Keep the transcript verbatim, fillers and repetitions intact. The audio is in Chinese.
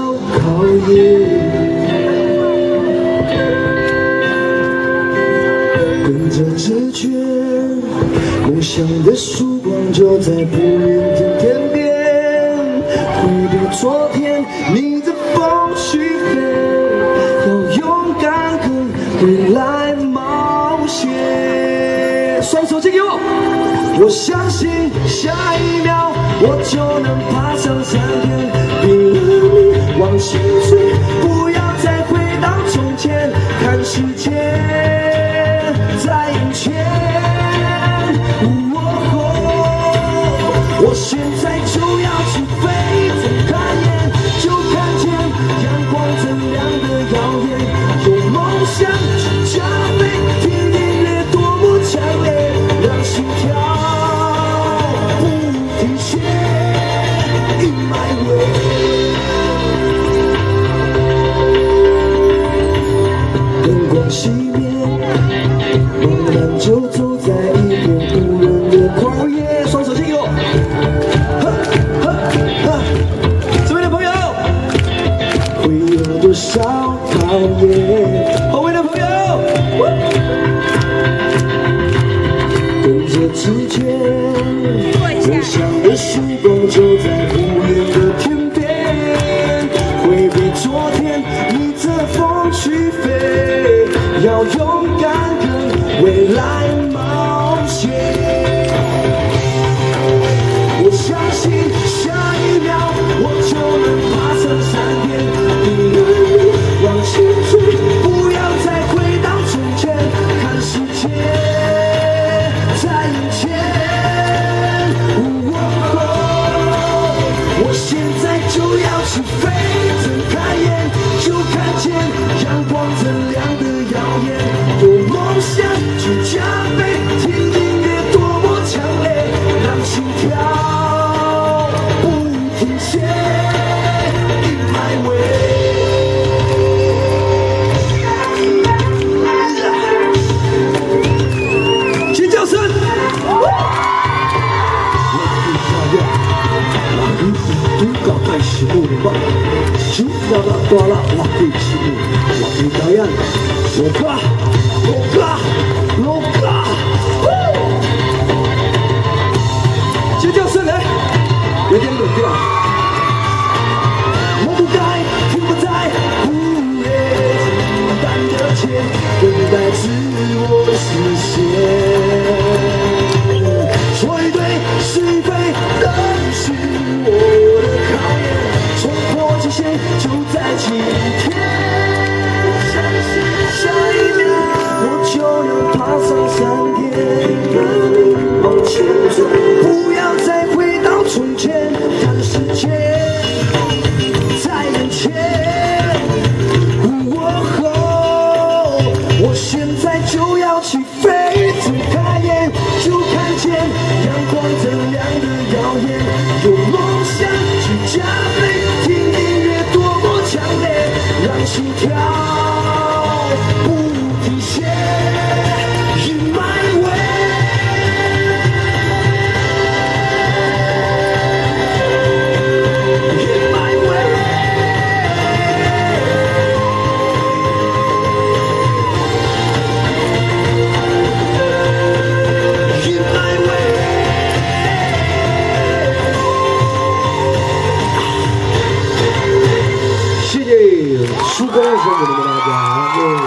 考验。跟着直觉，梦想的曙光就在不远的天边，回避昨天逆着风去飞，要勇敢跟未来冒险。双手借给我，我相信下一秒我就能爬上山巅，逼着你往前追，不要再回到从前，看世界在眼前。我现在就要起飞，睁开眼就看见阳光锃亮的耀眼，有梦想去加倍，听音乐多么强烈，让心跳不停歇。In my way， 灯光熄灭，茫然就走在一片无人的旷野。双手借给我。多少考验，后面的朋友，跟着直觉，梦想的曙光就在不远的天边，回避昨天逆着风去飞，要勇敢跟未来冒险。我相信下一秒我就能爬上山巅，往前追，不要再回到从前，看世界在眼前。我现在就要起飞，睁开眼就看见阳光锃亮的耀眼，有梦想去加倍，听音乐多么强烈，让心跳不停歇。In my way。是我的吧，就那么多了，我可以起舞，我可以表演，我嘎，我嘎，我嘎，尖叫声来，有点冷掉。我不该，停不在，午夜孤单的街，等待自我实现。说一对是非，都是我的考验。冲破极限就在今天，相信下一秒我就能爬上山巅，让你往前追，不要再回到从前，看世界在眼前。我现在就要起飞，睁开眼就看见阳光锃亮的耀眼，有梦想去加倍，听音乐多么强烈，让心跳不停歇。In my way， In my way， In my way。谢谢曙光的时候，我们大家。